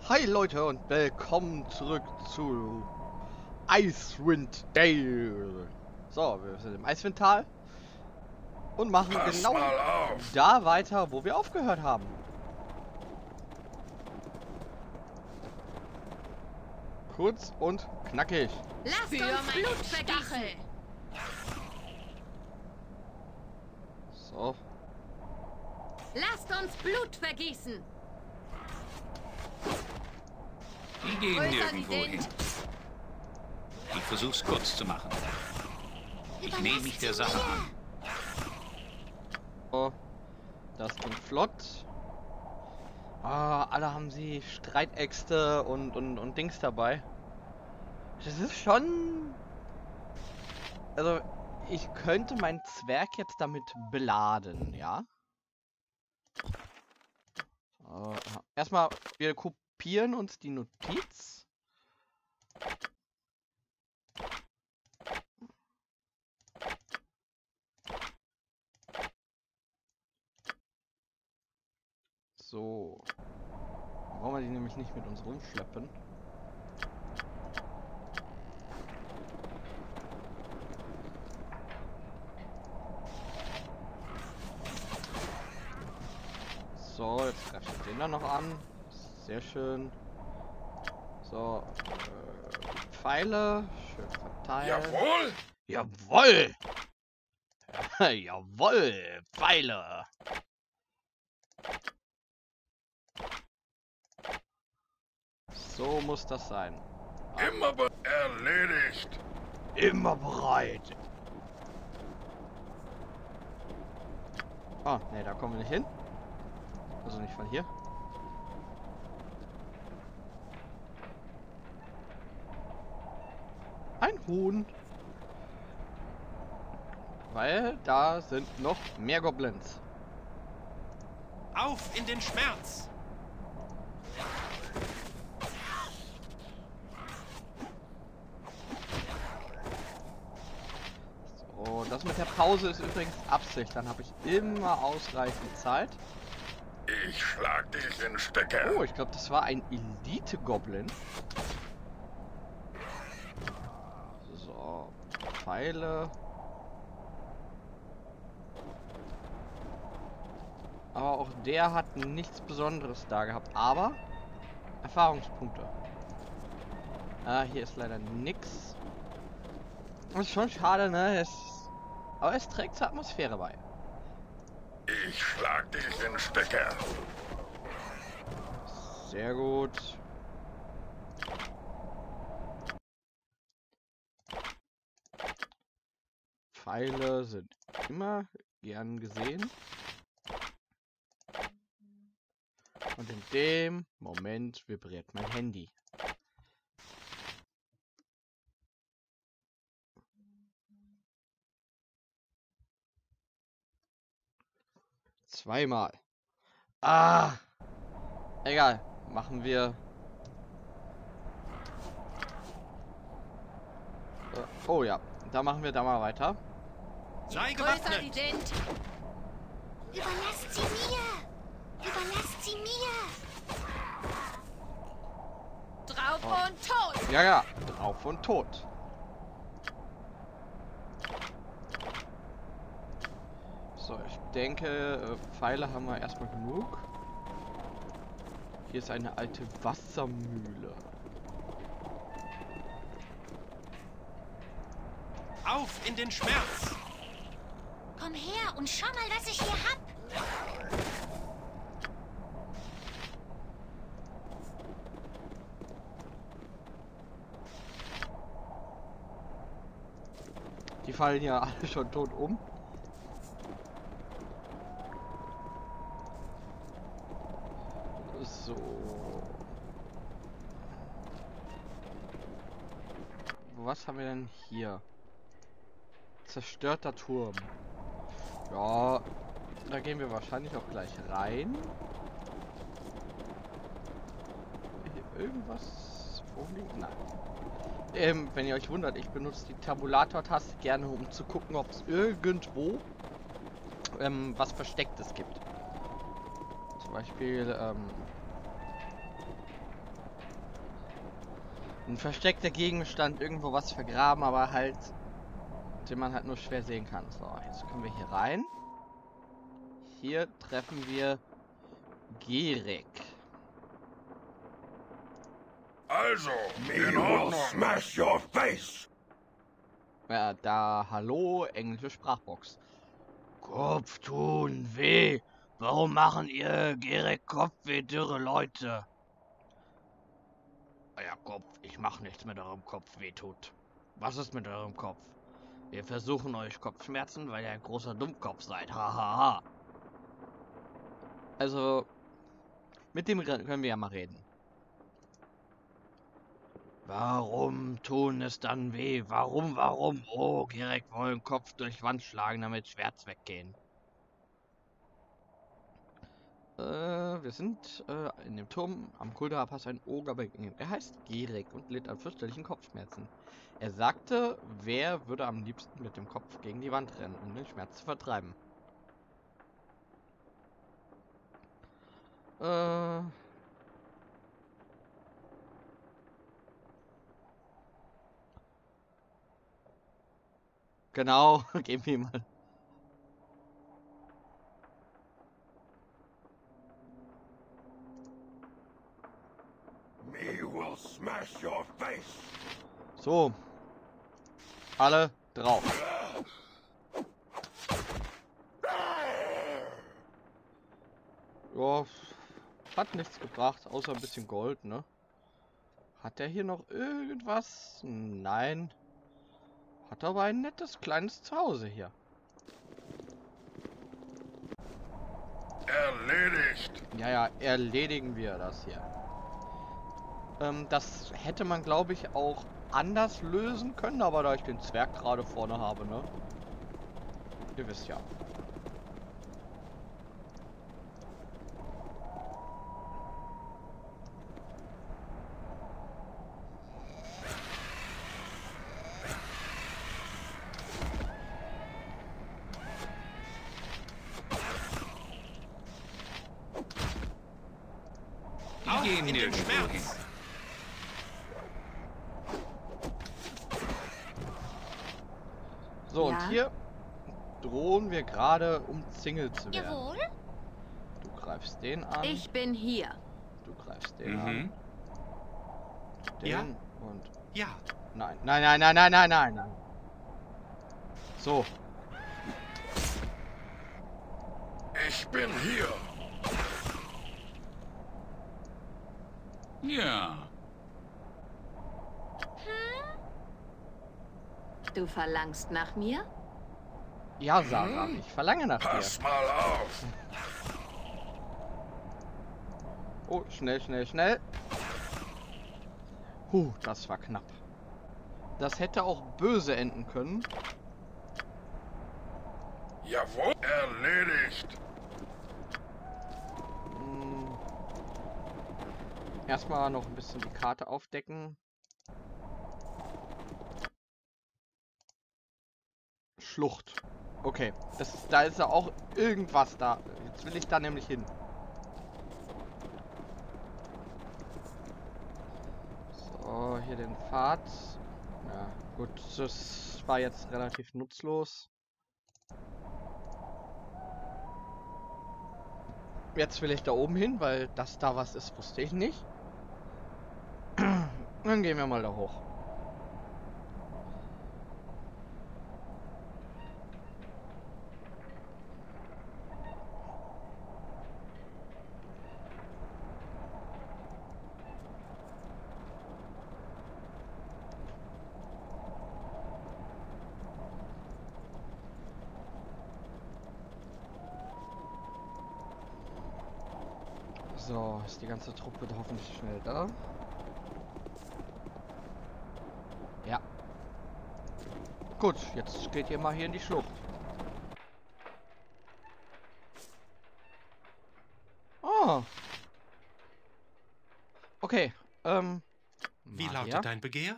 Hi Leute und willkommen zurück zu Icewind Dale. So, wir sind im Eiswindtal und machen Pass genau mal auf. da weiter, wo wir aufgehört haben. Kurz und knackig. Lasst uns Blut vergießen! So, Lasst uns Blut vergießen! Die gehen Größer nirgendwo die hin. sind. Ich versuch's kurz zu machen. Ich nehme mich der Sache an. so, das ging flott. Ah, alle haben sie Streitäxte und Dings dabei. Das ist schon... Also, ich könnte meinen Zwerg jetzt damit beladen, ja? Erstmal, wir kopieren uns die Notiz. So. Wollen wir die nämlich nicht mit uns rumschleppen. So, jetzt greife ich den da noch an. Sehr schön. So, Pfeile. Schön verteilen. Jawohl. Jawoll! Jawoll! Pfeile! So muss das sein. Immer erledigt. Immer bereit. Oh, ne, da kommen wir nicht hin. Also nicht von hier. Ein Huhn. Weil da sind noch mehr Goblins. Auf in den Schmerz! So, das mit der Pause ist übrigens Absicht. Dann habe ich immer ausreichend Zeit. Ich schlag dich in Stecker. Oh, ich glaube, das war ein Elite-Goblin. So, Pfeile. Aber auch der hat nichts Besonderes da gehabt. Aber Erfahrungspunkte. Ah, hier ist leider nix. Das ist schon schade, ne? Aber es trägt zur Atmosphäre bei. Ich schlag dich in Stecker. Sehr gut. Pfeile sind immer gern gesehen. Und in dem Moment vibriert mein Handy. Zweimal. Ah! Egal. Machen wir. Oh ja. Da machen wir da mal weiter. Sei Größer die gewappnet! sind! Überlasst sie mir! Überlasst sie mir! Drauf und tot! Ja, ja. Drauf und tot. So, ich denke, Pfeile haben wir erstmal genug. Hier ist eine alte Wassermühle. Auf in den Schmerz! Komm her und schau mal, was ich hier hab! Die fallen ja alle schon tot um. So. Was haben wir denn hier? Zerstörter Turm. Ja, da gehen wir wahrscheinlich auch gleich rein. Hier irgendwas rumliegt? Nein. Wenn ihr euch wundert, ich benutze die Tabulator-Taste gerne, um zu gucken, ob es irgendwo was Verstecktes gibt. Zum Beispiel Ein versteckter Gegenstand, irgendwo was vergraben, aber halt, den man halt nur schwer sehen kann. So, jetzt können wir hier rein. Hier treffen wir Gerick. Also, Me in will Ordnung. smash your face! Ja, da, hallo, englische Sprachbox. Kopf tun weh. Warum machen ihr Gerick Kopfweh, dürre Leute? Euer Kopf, ich mach nichts mit eurem Kopf weh tut. Was ist mit eurem Kopf? Wir versuchen euch Kopfschmerzen, weil ihr ein großer Dummkopf seid. Hahaha. Ha, ha. Also, mit dem können wir ja mal reden. Warum tun es dann weh? Warum? Oh, Gerick wollen Kopf durch Wand schlagen, damit Schmerz weggehen. Wir sind in dem Turm am Kuldra Pass ein Oger begegnet. Er heißt Gerick und litt an fürchterlichen Kopfschmerzen. Er sagte, wer würde am liebsten mit dem Kopf gegen die Wand rennen, um den Schmerz zu vertreiben. Genau, geben wir mal. Me will smash your face! So. Alle drauf. Ja, hat nichts gebracht, außer ein bisschen Gold, ne? Hat der hier noch irgendwas? Nein. Hat aber ein nettes kleines Zuhause hier. Erledigt. Ja, erledigen wir das hier. Das hätte man, glaube ich, auch anders lösen können, aber da ich den Zwerg gerade vorne habe, ne? Ihr wisst ja. Auf gehen in den nirgendwo Schmerz. hin. So, Ja? und hier drohen wir gerade umzingelt zu werden. Jawohl. Du greifst den an. Ich bin hier. Du greifst den an. Mhm. Den Ja? und... Ja. Nein, nein. So. Ich bin hier. Ja. Du verlangst nach mir? Ja, Sarah, ich verlange nach dir. Pass mal auf. Oh, schnell. Das war knapp. Das hätte auch böse enden können. Jawohl. Erledigt. Erstmal noch ein bisschen die Karte aufdecken. Schlucht. Okay, da ist ja auch irgendwas da. Jetzt will ich da nämlich hin. So, hier den Pfad. Ja, gut, das war jetzt relativ nutzlos. Jetzt will ich da oben hin, weil das da was ist, wusste ich nicht. Dann gehen wir mal da hoch. So, ist die ganze Truppe hoffentlich schnell da. Ja. Gut, jetzt geht ihr mal hier in die Schlucht. Oh. Okay, Wie Maria? lautet dein Begehr?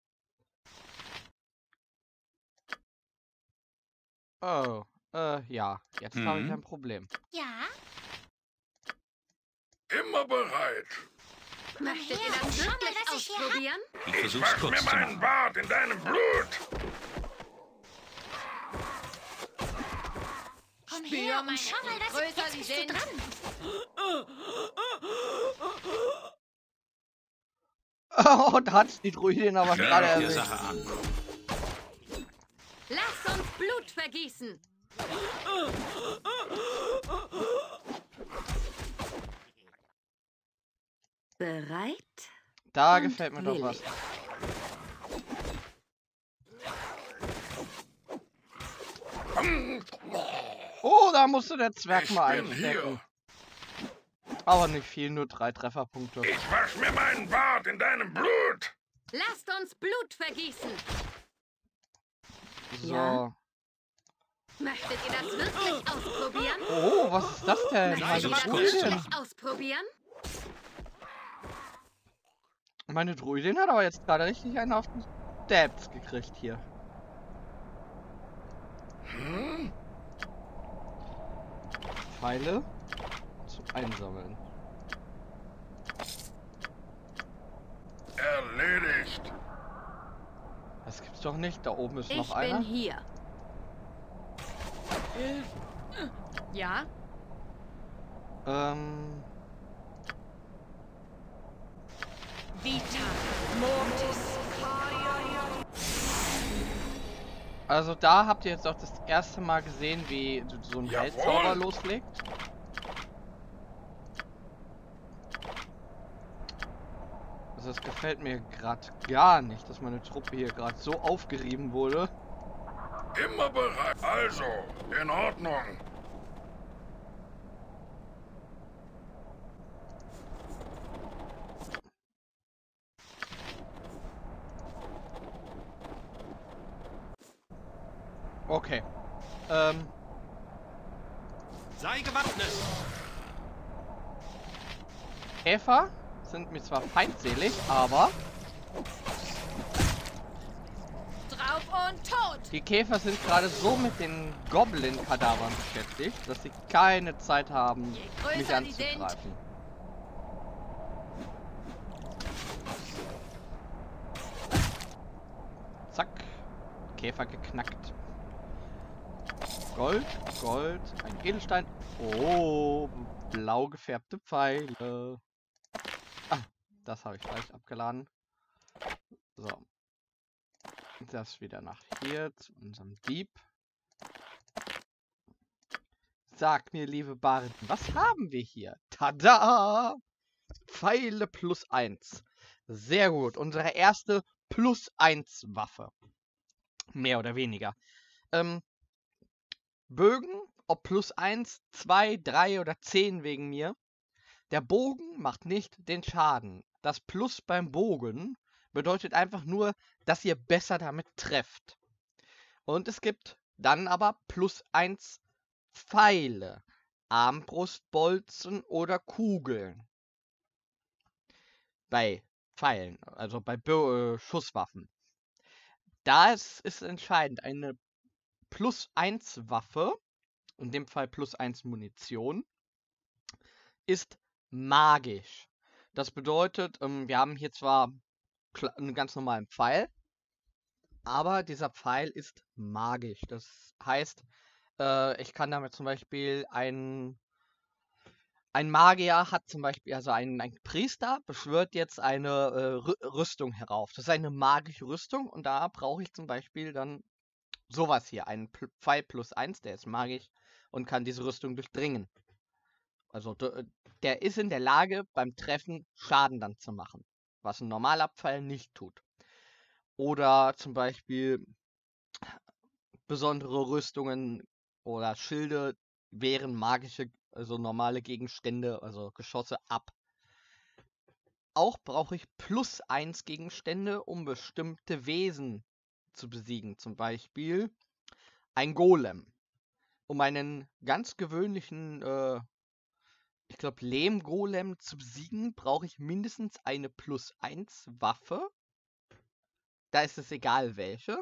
Oh, ja. Jetzt habe ich ein Problem. Ja. Immer bereit. Möchtet ihr her das und schau mal, wirklich was ich hier hab. ausprobieren? Ich Ich versuch's wasch mir kurz zu meinen machen. Bart in deinem Blut. Komm her und schau mal, was ich... Jetzt bist du dran. Oh, da hat's die Druidin aber gerade Der erwischt. Sache an. Lasst uns Blut vergießen. Bereit? Da Und gefällt mir doch was. willig. Oh, da musste der Zwerg Ich mal bin einstecken. hier. Aber nicht viel, nur 3 Trefferpunkte. Ich wasch mir meinen Bart in deinem Blut. Lasst uns Blut vergießen. So. Ja. Möchtet ihr das wirklich ausprobieren? Oh, was ist das denn? Möchtet Meine ihr das Druidin. wirklich ausprobieren? Meine Druidin hat aber jetzt gerade richtig einen auf den Dabs gekriegt hier. Pfeile zum Einsammeln. Erledigt. Das gibt's doch nicht. Da oben ist Ich noch bin einer. hier. Ja? Also da habt ihr jetzt auch das erste Mal gesehen, wie so ein Jawohl. Heilzauber loslegt. Also das gefällt mir gerade gar nicht, dass meine Truppe hier gerade so aufgerieben wurde. Immer bereit. Also, in Ordnung. Okay. Sei gewappnet. Käfer sind mir zwar feindselig, aber Drauf und tot! die Käfer sind gerade so mit den Goblin-Kadavern beschäftigt, dass sie keine Zeit haben, Je größer mich die sind. anzugreifen. Zack. Käfer geknackt. Gold, Gold, ein Edelstein. Oh, blau gefärbte Pfeile. Ah, das habe ich falsch abgeladen. So. Das wieder nach hier zu unserem Dieb. Sag mir, liebe Barden, was haben wir hier? Tada! Pfeile +1. Sehr gut. Unsere erste +1 Waffe. Mehr oder weniger. Bögen, ob +1, 2, 3 oder 10 wegen mir. Der Bogen macht nicht den Schaden. Das Plus beim Bogen bedeutet einfach nur, dass ihr besser damit trefft. Und es gibt dann aber +1 Pfeile, Armbrustbolzen oder Kugeln. Bei Pfeilen, also bei Schusswaffen. Da ist entscheidend, eine +1 Waffe, in dem Fall +1 Munition, ist magisch. Das bedeutet, wir haben hier zwar einen ganz normalen Pfeil, aber dieser Pfeil ist magisch. Das heißt, ich kann damit zum Beispiel ein Magier hat zum Beispiel, also ein Priester beschwört jetzt eine Rüstung herauf. Das ist eine magische Rüstung und da brauche ich zum Beispiel dann sowas hier, einen Pfeil +1, der ist magisch und kann diese Rüstung durchdringen. Also der ist in der Lage, beim Treffen Schaden dann zu machen, was ein normaler Pfeil nicht tut. Oder zum Beispiel besondere Rüstungen oder Schilde wehren magische, also normale Gegenstände, also Geschosse ab. Auch brauche ich +1 Gegenstände, um bestimmte Wesen zu besiegen. Zum Beispiel ein Golem. Um einen ganz gewöhnlichen, ich glaube, Lehmgolem zu besiegen, brauche ich mindestens eine +1 Waffe. Da ist es egal welche.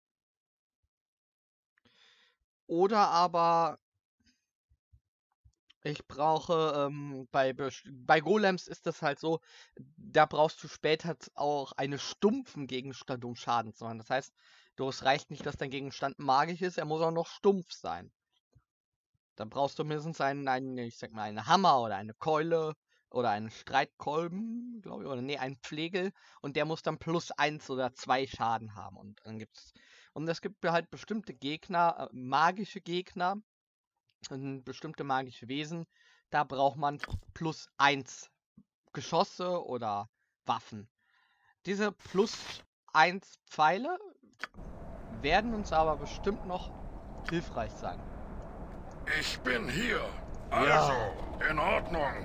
Oder aber Ich brauche, bei Golems ist das halt so, da brauchst du später auch einen stumpfen Gegenstand, um Schaden zu machen. Das heißt, es reicht nicht, dass dein Gegenstand magisch ist, er muss auch noch stumpf sein. Dann brauchst du mindestens ich sag mal, einen Hammer oder eine Keule oder einen Streitkolben, glaube ich, oder nee, einen Pflegel und der muss dann +1 oder 2 Schaden haben. Und dann gibt's. Und es gibt halt bestimmte Gegner, magische Gegner und bestimmte magische Wesen, da braucht man +1 Geschosse oder Waffen. Diese +1 Pfeile werden uns aber bestimmt noch hilfreich sein. Ich bin hier. Also, in Ordnung.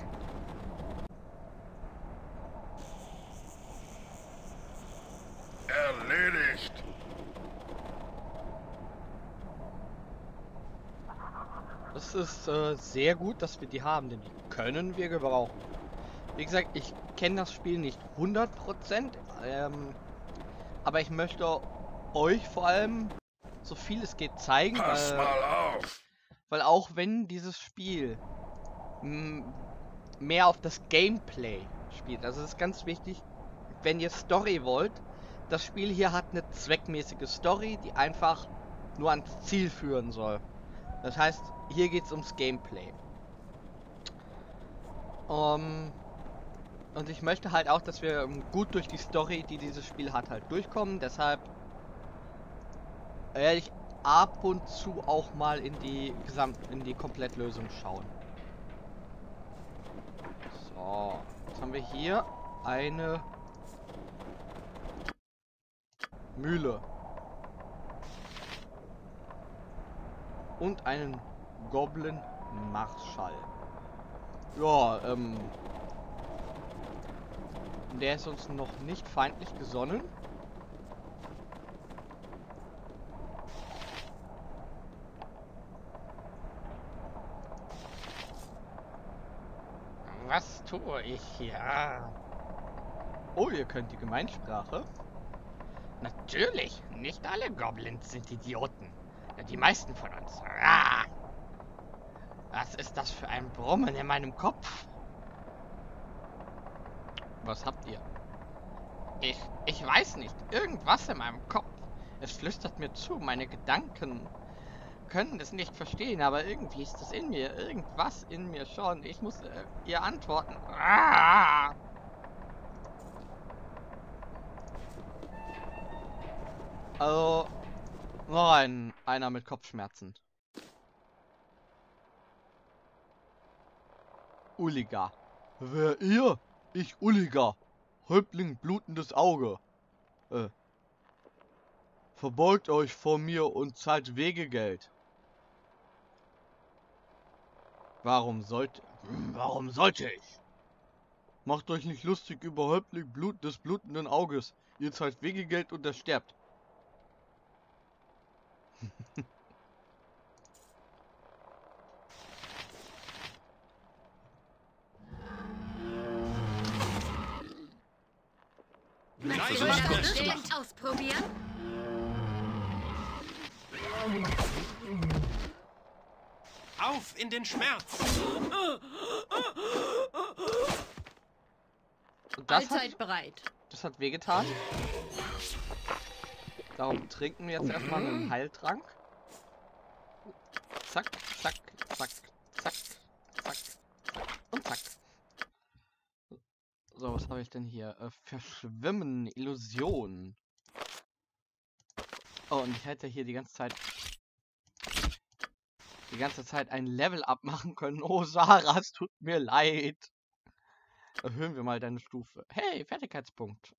Erledigt. Es ist sehr gut, dass wir die haben, denn die können wir gebrauchen. Wie gesagt, ich kenne das Spiel nicht 100%, aber ich möchte euch vor allem so viel es geht zeigen, Pass mal auf. weil auch wenn dieses Spiel mehr auf das Gameplay spielt, also es ist ganz wichtig, wenn ihr Story wollt, das Spiel hier hat eine zweckmäßige Story, die einfach nur ans Ziel führen soll. Das heißt, hier geht es ums Gameplay. Und ich möchte halt auch, dass wir gut durch die Story, die dieses Spiel hat, halt durchkommen. Deshalb werde ich ab und zu auch mal in die Komplettlösung schauen. So, jetzt haben wir hier eine Mühle. Und einen Goblin Marschall. Ja, der ist uns noch nicht feindlich gesonnen. Was tue ich hier? Oh, ihr könnt die Gemeinsprache. Natürlich, nicht alle Goblins sind Idioten. Die meisten von uns. Ah! Was ist das für ein Brummen in meinem Kopf? Was habt ihr? Ich weiß nicht. Irgendwas in meinem Kopf. Es flüstert mir zu. Meine Gedanken können es nicht verstehen, aber irgendwie ist es in mir. Irgendwas in mir schon. Ich muss ihr antworten. Ah! Also, noch einer mit Kopfschmerzen. Ulliger. Wer ihr? Ich Ulliger. Häuptling blutendes Auge. Verbeugt euch vor mir und zahlt Wegegeld. Warum sollte ich? Macht euch nicht lustig über Häuptling des blutenden Auges. Ihr zahlt Wegegeld und er sterbt. Möchtest du das wirklich ausprobieren? Auf in den Schmerz! Allzeit bereit. Das hat wehgetan. Darum trinken wir jetzt erstmal einen Heiltrank. Zack, zack, zack, zack, zack, zack und zack. So, was habe ich denn hier? Verschwimmen, Illusion. Oh, und ich hätte hier die ganze Zeit ein Level-Up machen können. Oh, Sarah, es tut mir leid. Erhöhen wir mal deine Stufe. Hey, Fertigkeitspunkt.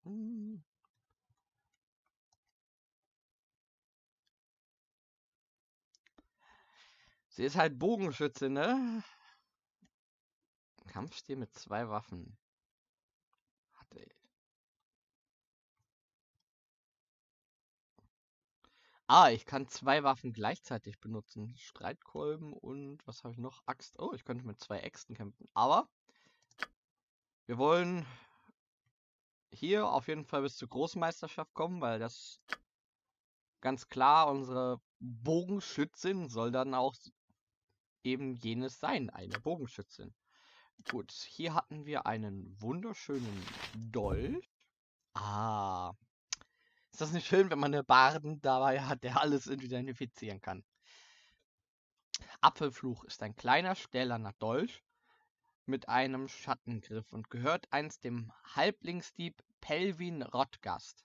Sie ist halt Bogenschütze, ne? Kampfstil mit 2 Waffen. Ich kann 2 Waffen gleichzeitig benutzen. Streitkolben und was habe ich noch? Axt. Oh, ich könnte mit 2 Äxten kämpfen. Aber wir wollen hier auf jeden Fall bis zur Großmeisterschaft kommen, weil das ganz klar unsere Bogenschützin soll dann auch eben jenes sein, eine Bogenschützin. Gut, hier hatten wir einen wunderschönen Dolch. Ah, ist das nicht schön, wenn man eine Barden dabei hat, der alles identifizieren kann? Apfelfluch ist ein kleiner, stählerner Dolch mit einem Schattengriff und gehört einst dem Halblingsdieb Pelvin Rotgast.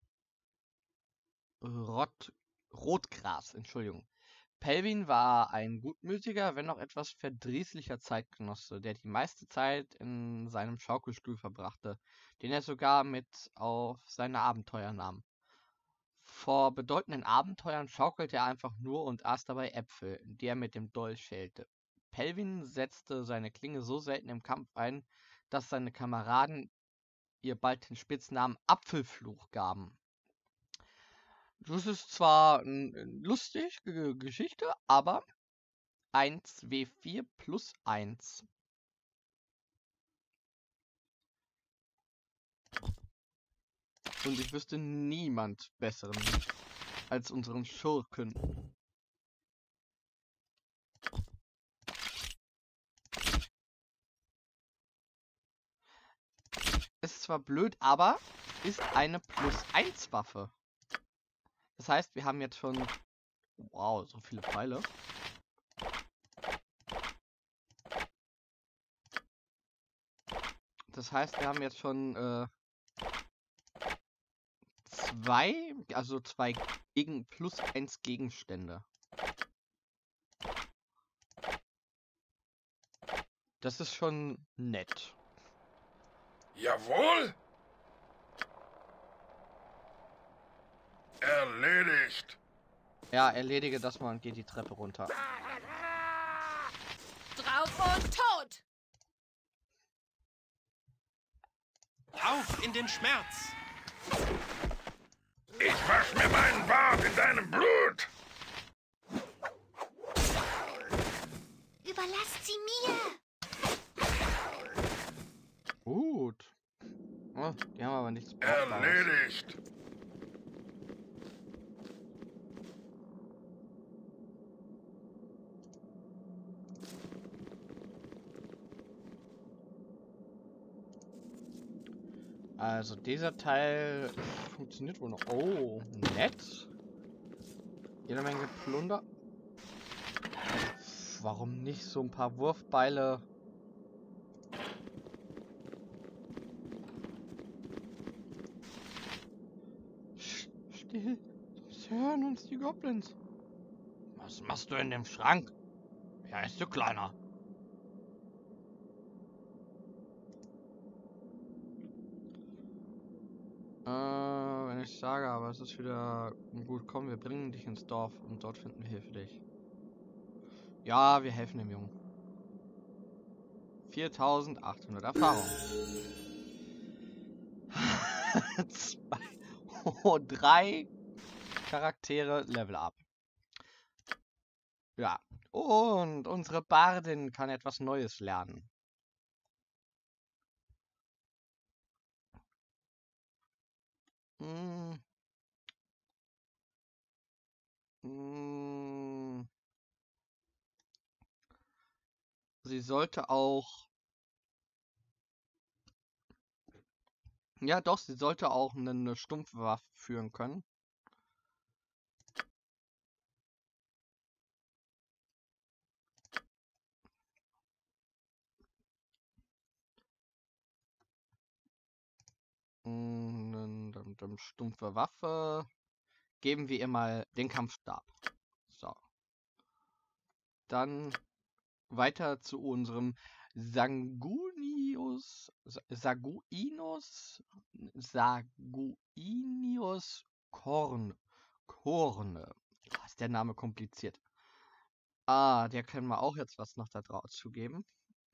Rotgras, Entschuldigung. Pelvin war ein gutmütiger, wenn auch etwas verdrießlicher Zeitgenosse, der die meiste Zeit in seinem Schaukelstuhl verbrachte, den er sogar mit auf seine Abenteuer nahm. Vor bedeutenden Abenteuern schaukelte er einfach nur und aß dabei Äpfel, die er mit dem Dolch schälte. Pelvin setzte seine Klinge so selten im Kampf ein, dass seine Kameraden ihr bald den Spitznamen Apfelfluch gaben. Das ist zwar lustig, Geschichte, aber 1W4 plus 1. Und ich wüsste niemand besseren als unseren Schurken. Ist zwar blöd, aber ist eine plus 1 Waffe. Das heißt, wir haben jetzt schon... Wow, so viele Pfeile. Das heißt, wir haben jetzt schon zwei plus 1 Gegenstände. Das ist schon nett. Jawohl! Erledigt! Ja, erledige das mal und geh die Treppe runter. Drauf und tot! Auf in den Schmerz! Ich wasch mir meinen Bart in deinem Blut! Überlasst sie mir! Gut. Oh, die haben aber nichts Brauchbares. Erledigt! Also dieser Teil funktioniert wohl noch. Oh, nett. Jede Menge Plunder. Warum nicht so ein paar Wurfbeile? Still, sonst hören uns die Goblins. Was machst du in dem Schrank? Wie heißt du, Kleiner? Wenn ich sage, aber es ist wieder gut, komm, wir bringen dich ins Dorf und dort finden wir Hilfe für dich. Ja, wir helfen dem Jungen. 4800 Erfahrung. 3 Charaktere Level up. Ja, und unsere Bardin kann etwas Neues lernen. Sie sollte auch... Ja, doch, sie sollte auch eine stumpfe Waffe führen können. Stumpfe Waffe. Geben wir ihr mal den Kampfstab. So. Dann weiter zu unserem Sanguinius Korne. Ist der Name kompliziert. Ah, der können wir auch jetzt was noch da drauf zugeben.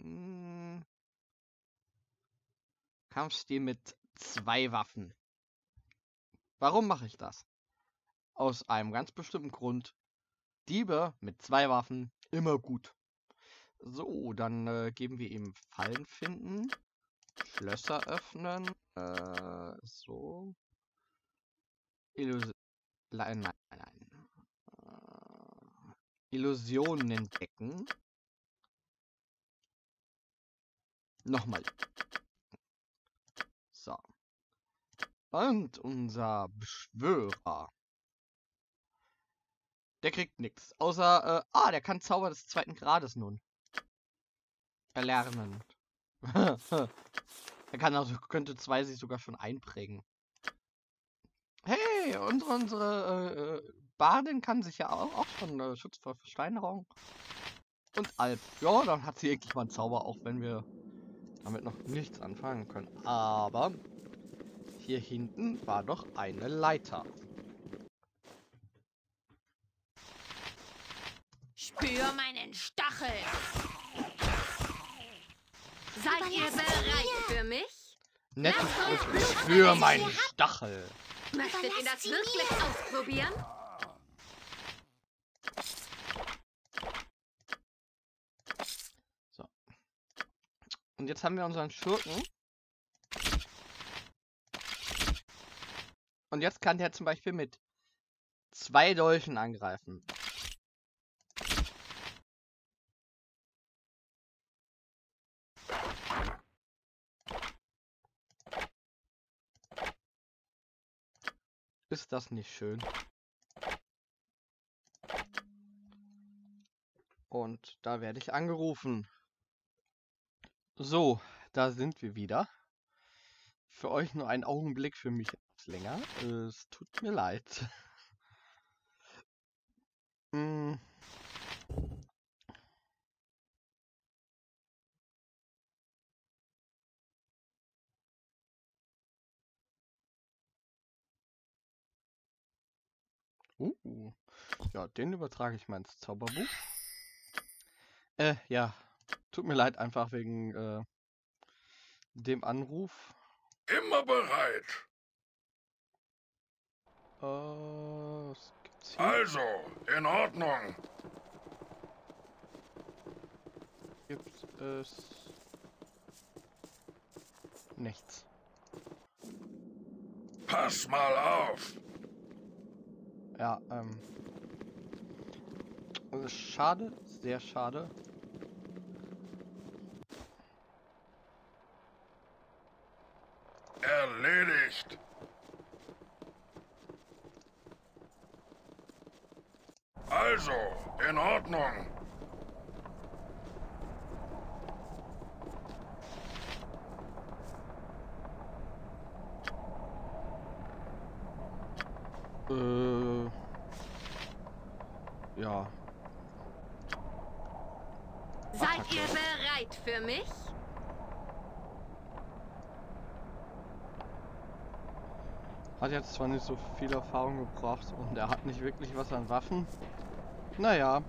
Kampfstil mit 2 Waffen. Warum mache ich das? Aus einem ganz bestimmten Grund. Diebe mit 2 Waffen immer gut. So, dann geben wir ihm Fallen finden, Schlösser öffnen, so. Illusionen entdecken. Nochmal. So. Und unser Beschwörer. Der kriegt nichts. Außer, der kann Zauber des 2. Grades nun. Erlernen. Er kann also, könnte 2 sich sogar schon einprägen. Hey, unsere Bardin kann sich ja auch schon Schutz vor Versteinerung. Und Alp. Ja, dann hat sie eigentlich mal einen Zauber, auch wenn wir damit noch nichts anfangen können. Aber hier hinten war doch eine Leiter. Spür meinen Stachel. Seid ihr bereit für mich? Nettes Ausdruck für meinen Stachel. Möchtet ihr das wirklich ausprobieren? So. Und jetzt haben wir unseren Schurken. Und jetzt kann der zum Beispiel mit 2 Dolchen angreifen. Ist das nicht schön? Und da werde ich angerufen. So, da sind wir wieder. Für euch nur einen Augenblick, für mich etwas länger. Es tut mir leid. Ja, den übertrage ich mal ins Zauberbuch. Ja, tut mir leid, einfach wegen dem Anruf. Immer bereit. Was gibt's hier? Also, in Ordnung. Gibt es nichts. Pass mal auf. Ja, also schade, sehr schade. Erledigt. Also, in Ordnung. Ja. Seid ihr bereit für mich? Hat jetzt zwar nicht so viel Erfahrung gebracht und er hat nicht wirklich was an Waffen. Naja.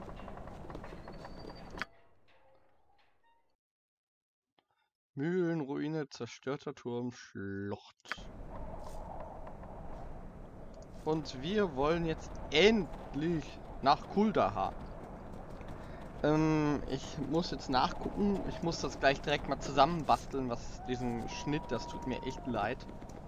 Mühlenruine, zerstörter Turm, Schlucht. Und wir wollen jetzt endlich nach Kuldahar. Ich muss jetzt nachgucken. Ich muss das gleich direkt mal zusammenbasteln, was diesen Schnitt, das tut mir echt leid.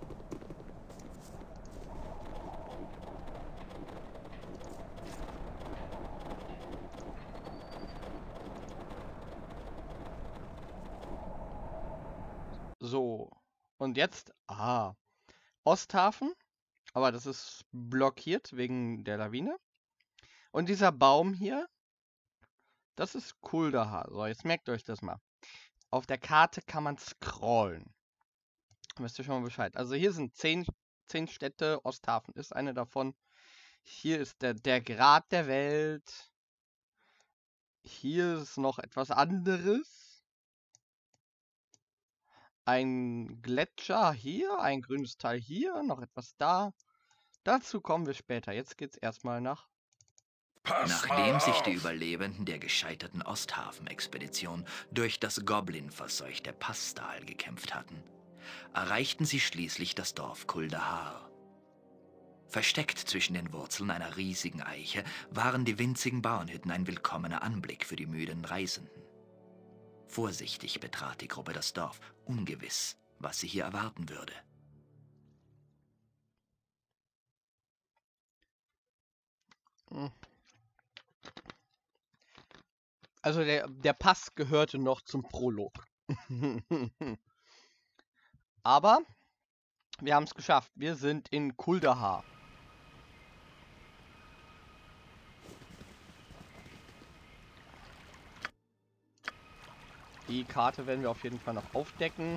So, und jetzt, Osthafen, aber das ist blockiert wegen der Lawine. Und dieser Baum hier, das ist Kuldahar. So, jetzt merkt euch das mal. Auf der Karte kann man scrollen. Wisst ihr schon mal Bescheid. Also hier sind 10 Städte, Osthafen ist eine davon. Hier ist der Grat der Welt. Hier ist noch etwas anderes. Ein Gletscher hier, ein grünes Teil hier, noch etwas da. Dazu kommen wir später. Jetzt geht's erstmal nach. Nachdem sich die Überlebenden der gescheiterten Osthafen-Expedition durch das Goblin-verseuchte Passtal gekämpft hatten, erreichten sie schließlich das Dorf Kuldahar. Versteckt zwischen den Wurzeln einer riesigen Eiche waren die winzigen Bauernhütten ein willkommener Anblick für die müden Reisenden. Vorsichtig betrat die Gruppe das Dorf, ungewiss, was sie hier erwarten würde. Also der Pass gehörte noch zum Prolog. Aber wir haben es geschafft. Wir sind in Kuldahar. Die Karte werden wir auf jeden Fall noch aufdecken.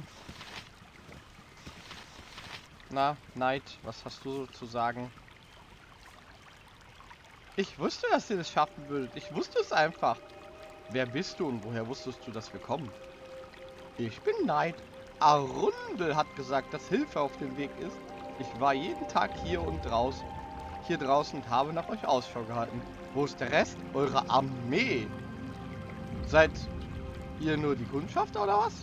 Na, Knight, was hast du zu sagen? Ich wusste, dass ihr das schaffen würdet. Ich wusste es einfach. Wer bist du und woher wusstest du, dass wir kommen? Ich bin Knight. Arundel hat gesagt, dass Hilfe auf dem Weg ist. Ich war jeden Tag hier draußen und habe nach euch Ausschau gehalten. Wo ist der Rest? Eure Armee. Seid ihr nur die Kundschafter oder was?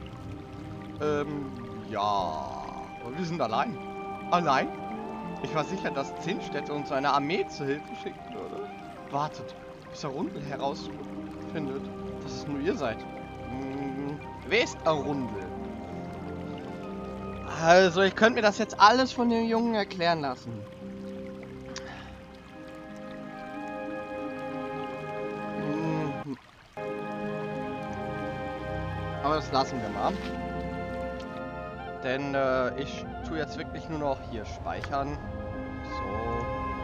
Ja. Aber wir sind allein. Allein? Ich war sicher, dass Zinnstätte uns eine Armee zur Hilfe schicken würde. Wartet, bis Arundel herausfindet, dass es nur ihr seid. Wer ist Arundel? Also, ich könnte mir das jetzt alles von dem Jungen erklären lassen. Aber das lassen wir mal. Denn ich tue jetzt wirklich nur noch hier speichern. So.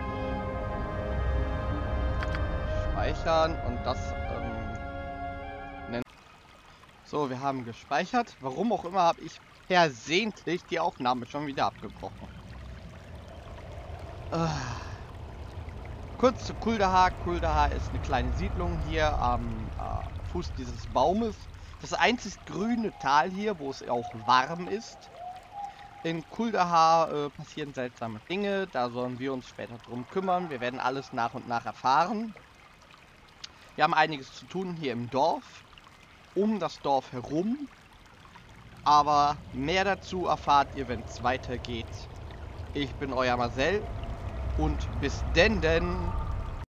Speichern und das nennen. So, wir haben gespeichert. Warum auch immer habe ich versehentlich die Aufnahme schon wieder abgebrochen. Kurz zu Kuldahar. Kuldahar ist eine kleine Siedlung hier am Fuß dieses Baumes. Das einzig grüne Tal hier, wo es auch warm ist. In Kuldahar passieren seltsame Dinge, da sollen wir uns später drum kümmern. Wir werden alles nach und nach erfahren. Wir haben einiges zu tun hier im Dorf, um das Dorf herum. Aber mehr dazu erfahrt ihr, wenn es weitergeht. Ich bin euer Marcel und bis denn.